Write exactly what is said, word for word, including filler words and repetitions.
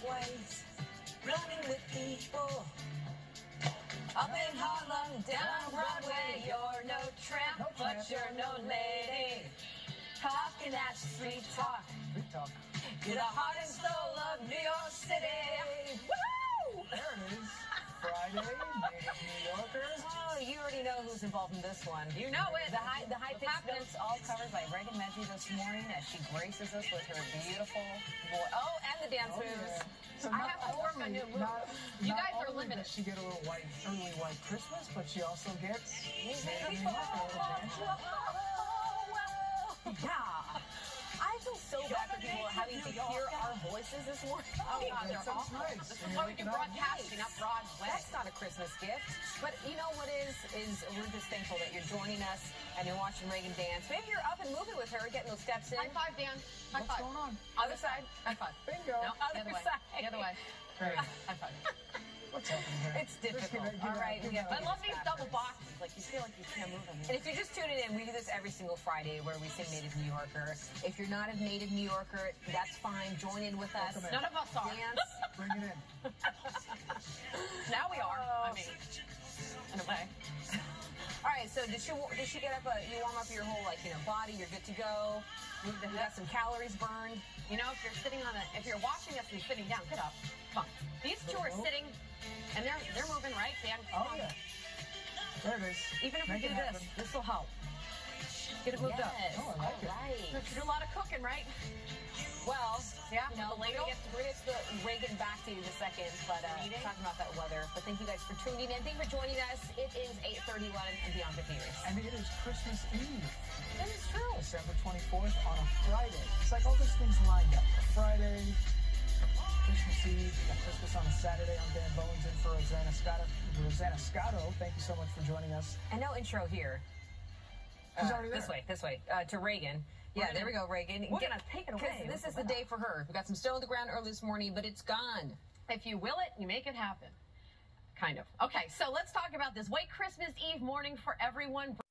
ways, running with people. Up in Harlem, down Broadway, you're no tramp, No but tramp. you're no lady. Talking that street talk. Big talk. You're the heart and soul of New York City. Woo! There it is. Friday, Native New Yorkers. Oh, you already know who's involved in this one. You know it. The high, the high What's pitched happening? notes all covered by Reagan Medjie this morning as she graces us with her beautiful voice. Oh, and the dance Oh, moves. yeah. So I not have to work on only- new moves. not- You not guys are only limited. does she get a little white, early white Christmas, but she also gets Native New Whoa, Yorker dance. whoa, whoa. Yeah. I feel so bad for people having to hear our voices this morning. Oh, God, they're That sounds awful. nice. This And is you why we wake do it up. broadcasting, not Broadway. That's not a Christmas gift. But you know what is, is we're just thankful that you're joining us and you're watching Reagan dance. Maybe you're up and moving with her, getting those steps in. High five, Dan. High What's five. going on? Other side. High five. Bingo. No, the Other other way. side. The other way. Great. High five. What's happening here? It's difficult. Just give it- give All it- right, give we it have a- I love these backwards. double boxes. Like, you feel like you can't move them. And if you're just tuning in, we do this every single Friday where we sing Native New Yorker. If you're not a Native New Yorker, that's fine. Join in with us. Welcome in. None of us are. Dance. Bring it in. Now we are. Oh. I mean, in a way. All right, so did she did she get up? A, you warm up your whole like you know body. You're good to go. Move the You hip. got some calories burned. You know, if you're sitting on a, if you're watching us and you're sitting down, get up. Come on. These two are Little move. sitting, and they're they're moving, right, Dan? Come Oh, on. yeah. There it is. Even if Make we it do happen. this, this will help. Get it moved up. Yes. Oh, I like it. You All right. have to do a lot of cooking, right? Well, Yeah, you know, the we're ladle. gonna, get, we're gonna get to Reagan back to you in a second, but uh, Eating. talking about that weather. But thank you guys for tuning in. Thank you for joining us. It is eight thirty-one and Beyond fifty years. And it is Christmas Eve, That is true. December twenty-fourth on a Friday. It's like all those things lined up. A Friday, Christmas Eve, we got Christmas on a Saturday. I'm Dan Bones in for Rosanna Scotto. Rosanna Scotto, thank you so much for joining us. And no intro here. She's Uh, already there. This way, this way, uh, to Reagan. Yeah, gonna- there we go, Reagan. we're Get- gonna take it 'cause away. This is the day for her. We got some snow on the ground early this morning, but it's gone. If you will it, you make it happen. Kind of. Okay, so let's talk about this. White Christmas Eve morning for everyone.